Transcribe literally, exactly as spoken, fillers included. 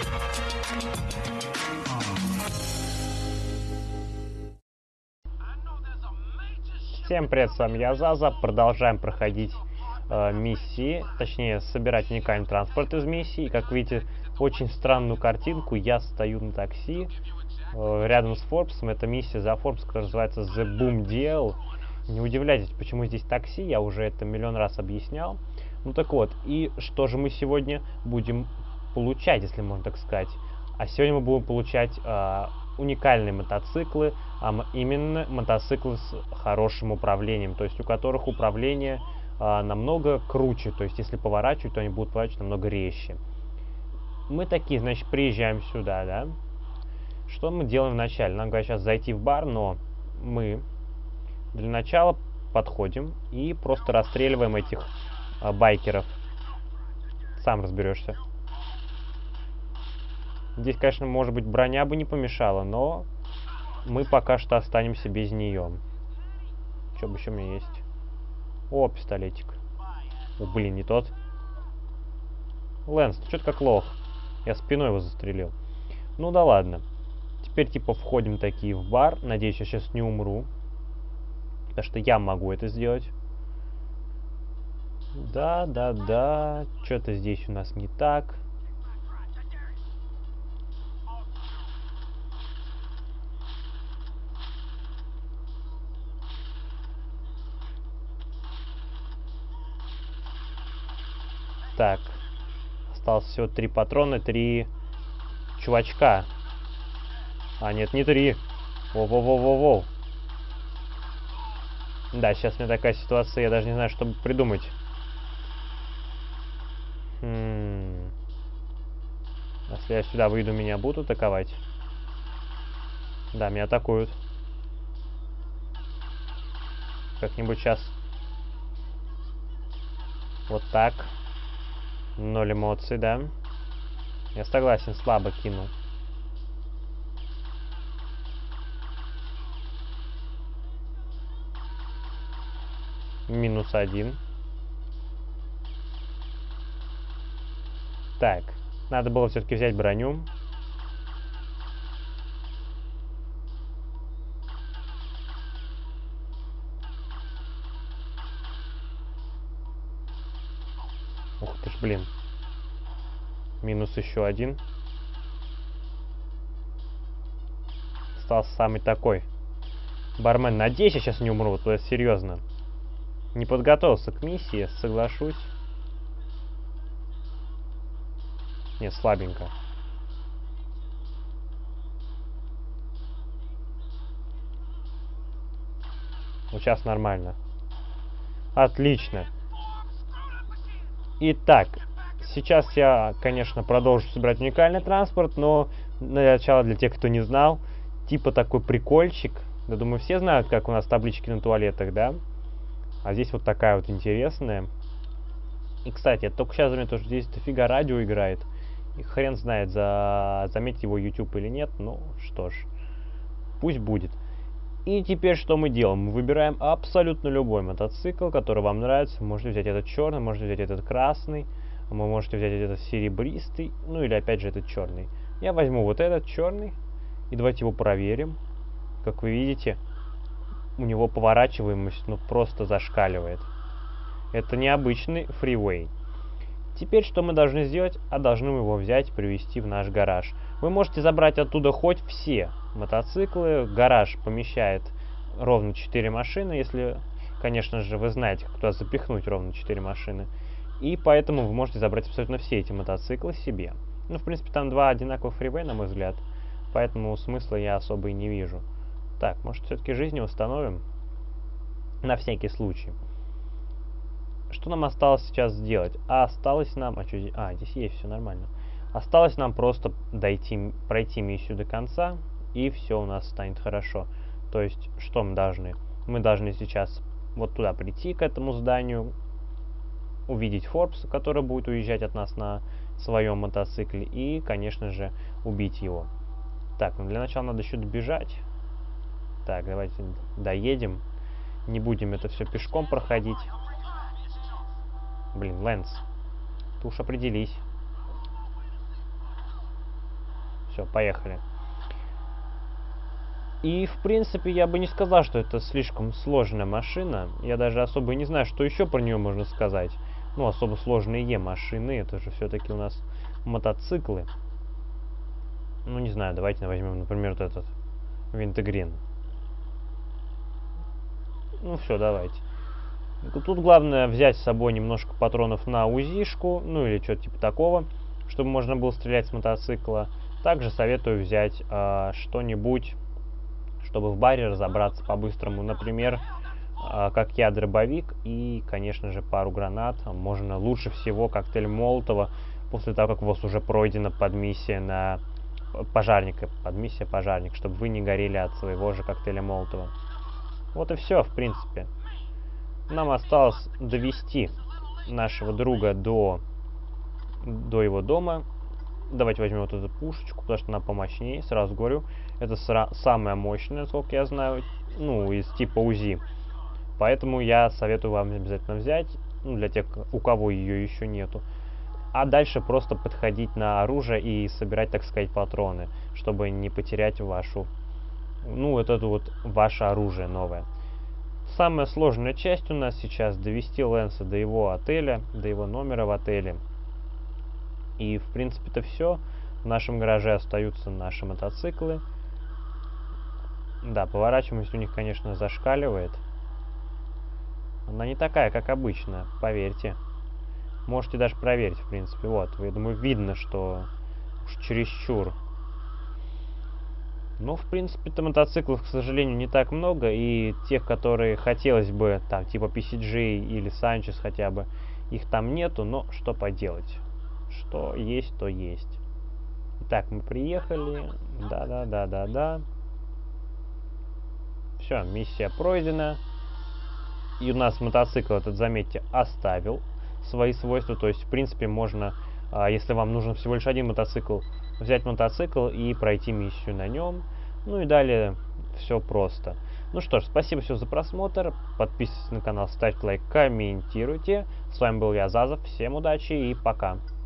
Всем привет, с вами я, Заза. Продолжаем проходить э, миссии, точнее собирать уникальный транспорт из миссии. И, как видите, очень странную картинку. Я стою на такси э, рядом с Форбсом. Это миссия за Форбс, которая называется The Boom Deal. Не удивляйтесь, почему здесь такси, я уже это миллион раз объяснял. Ну так вот, и что же мы сегодня будем получать, если можно так сказать? А сегодня мы будем получать э, уникальные мотоциклы, а именно мотоциклы с хорошим управлением, то есть у которых управление а, намного круче, то есть если поворачивать, то они будут поворачивать намного резче. Мы такие, значит, приезжаем сюда, да? Что мы делаем вначале? Нам говорят сейчас зайти в бар, но мы для начала подходим и просто расстреливаем этих а, байкеров. Сам разберешься. Здесь, конечно, может быть, броня бы не помешала, но мы пока что останемся без нее. Что бы еще у меня есть? О, пистолетик. О, блин, не тот. Лэнс, ты что-то как лох. Я спиной его застрелил. Ну да ладно. Теперь типа входим такие в бар. Надеюсь, я сейчас не умру. Потому что я могу это сделать. Да, да, да. Что-то здесь у нас не так. Так. Осталось всего три патрона, три чувачка. А, нет, не три. Воу-воу-воу-воу-воу. Да, сейчас у меня такая ситуация, я даже не знаю, что придумать. Хм. Если я сюда выйду, меня будут атаковать? Да, меня атакуют. Как-нибудь сейчас. Вот так. Ноль эмоций, да? Я согласен, слабо кинул. Минус один. Так. Надо было все-таки взять броню. Ух ты ж, блин. Минус еще один. Остался самый такой. Бармен, надеюсь, я сейчас не умру, то есть серьезно. Не подготовился к миссии, соглашусь. Не, слабенько. Вот сейчас нормально. Отлично. Итак, сейчас я, конечно, продолжу собирать уникальный транспорт, но для начала, для тех, кто не знал, типа такой прикольчик. Я думаю, все знают, как у нас таблички на туалетах, да? А здесь вот такая вот интересная. И, кстати, я только сейчас заметил, что здесь дофига радио играет. И хрен знает, за... заметить его YouTube или нет. Ну, что ж, пусть будет. И теперь что мы делаем? Мы выбираем абсолютно любой мотоцикл, который вам нравится. Вы можете взять этот черный, можете взять этот красный. Вы можете взять этот серебристый. Ну или опять же этот черный. Я возьму вот этот черный. И давайте его проверим. Как вы видите, у него поворачиваемость ну просто зашкаливает. Это необычный фривей. Теперь что мы должны сделать? А должны мы его взять и привезти в наш гараж. Вы можете забрать оттуда хоть все мотоциклы. Гараж помещает ровно четыре машины, если, конечно же, вы знаете, как туда запихнуть ровно четыре машины. И поэтому вы можете забрать абсолютно все эти мотоциклы себе. Ну, в принципе, там два одинаковых фривей, на мой взгляд. Поэтому смысла я особо и не вижу. Так, может, все-таки жизни установим? На всякий случай. Что нам осталось сейчас сделать? А осталось нам... А, что здесь? А, здесь есть, все нормально. Осталось нам просто дойти, пройти миссию до конца, и все у нас станет хорошо. То есть, что мы должны? Мы должны сейчас вот туда прийти, к этому зданию, увидеть Форбса, который будет уезжать от нас на своем мотоцикле, и, конечно же, убить его. Так, ну для начала надо еще добежать. Так, давайте доедем. Не будем это все пешком проходить. Блин, Лэнс, ты уж определись. Все, поехали. И, в принципе, я бы не сказал, что это слишком сложная машина. Я даже особо не знаю, что еще про нее можно сказать. Ну, особо сложные Е-машины. Это же все-таки у нас мотоциклы. Ну, не знаю, давайте возьмем, например, вот этот Винтегрин. Ну, все, давайте. Тут главное взять с собой немножко патронов на УЗИшку, ну или что-то типа такого, чтобы можно было стрелять с мотоцикла. Также советую взять э, что-нибудь, чтобы в баре разобраться по-быстрому. Например, э, как я, дробовик и, конечно же, пару гранат. Можно лучше всего коктейль Молотова после того, как у вас уже пройдена подмиссия на пожарника. Подмиссия пожарник, чтобы вы не горели от своего же коктейля Молотова. Вот и все, в принципе. Нам осталось довести нашего друга до, до его дома. Давайте возьмем вот эту пушечку, потому что она помощнее. Сразу говорю, это самая мощная, сколько я знаю, ну, из типа УЗИ. Поэтому я советую вам обязательно взять, ну, для тех, у кого ее еще нету. А дальше просто подходить на оружие и собирать, так сказать, патроны, чтобы не потерять вашу, ну, вот это вот ваше оружие новое. Самая сложная часть у нас сейчас довести Лэнса до его отеля, до его номера в отеле. И, в принципе, это все. В нашем гараже остаются наши мотоциклы. Да, поворачиваемость у них, конечно, зашкаливает. Она не такая, как обычно, поверьте. Можете даже проверить, в принципе. Вот, я думаю, видно, что уж чересчур. Ну, в принципе-то мотоциклов, к сожалению, не так много, и тех, которые хотелось бы, там, типа пи си джи или Санчес хотя бы, их там нету, но что поделать. Что есть, то есть. Итак, мы приехали. Да-да-да-да-да. Все, миссия пройдена. И у нас мотоцикл этот, заметьте, оставил свои свойства, то есть, в принципе, можно, если вам нужен всего лишь один мотоцикл, взять мотоцикл и пройти миссию на нем. Ну и далее все просто. Ну что ж, спасибо всем за просмотр. Подписывайтесь на канал, ставьте лайк, комментируйте. С вами был я, Зазов. Всем удачи и пока.